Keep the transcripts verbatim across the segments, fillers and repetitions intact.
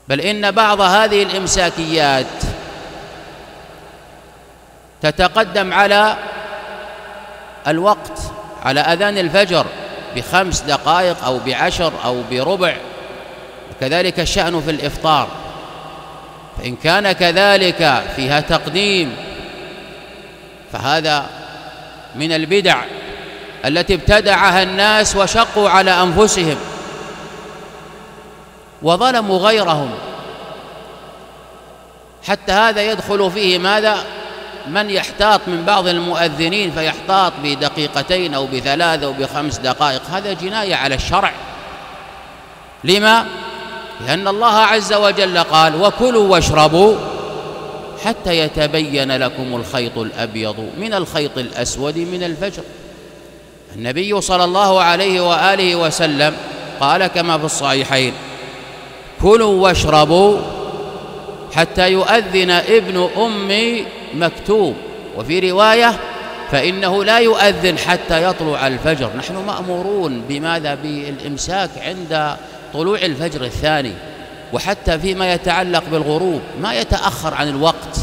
بل إن بعض هذه الإمساكيات تتقدم على الوقت، على أذان الفجر بخمس دقائق أو بعشر أو بربع. كذلك الشأن في الإفطار، فإن كان كذلك فيها تقديم فهذا من البدع التي ابتدعها الناس وشقوا على أنفسهم وظلموا غيرهم. حتى هذا يدخل فيه ماذا؟ من يحتاط من بعض المؤذنين فيحتاط بدقيقتين أو بثلاث أو بخمس دقائق، هذا جناية على الشرع. لما؟ لأن الله عز وجل قال: وكلوا واشربوا حتى يتبين لكم الخيط الأبيض من الخيط الأسود من الفجر. النبي صلى الله عليه وآله وسلم قال كما في الصحيحين: كلوا واشربوا حتى يؤذن ابن أم مكتوم، وفي رواية: فإنه لا يؤذن حتى يطلع الفجر. نحن مأمورون بماذا؟ بالإمساك عند طلوع الفجر الثاني، وحتى فيما يتعلق بالغروب ما يتأخر عن الوقت.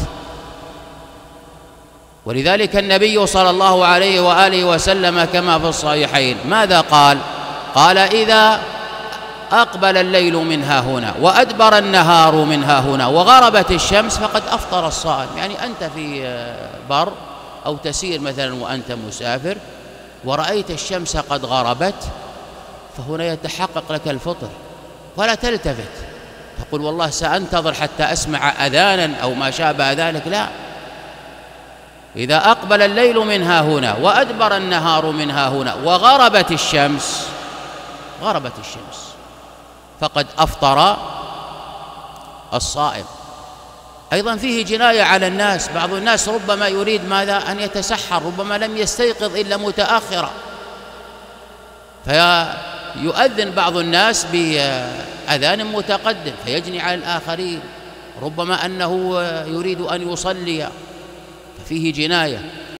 ولذلك النبي صلى الله عليه وآله وسلم كما في الصحيحين ماذا قال؟ قال: إذا أقبل الليل من ها هنا وأدبر النهار من ها هنا وغربت الشمس فقد أفطر الصائم. يعني أنت في بر أو تسير مثلا وأنت مسافر ورأيت الشمس قد غربت، فهنا يتحقق لك الفطر، ولا تلتفت تقول والله سأنتظر حتى أسمع أذانا أو ما شابه ذلك. لا، إذا أقبل الليل من ها هنا وأدبر النهار من ها هنا وغربت الشمس غربت الشمس فقد أفطر الصائم. أيضا فيه جناية على الناس. بعض الناس ربما يريد ماذا؟ أن يتسحر، ربما لم يستيقظ إلا متأخرا، فيؤذن بعض الناس بأذان متقدم فيجني على الآخرين، ربما أنه يريد أن يصلي، ففيه جناية.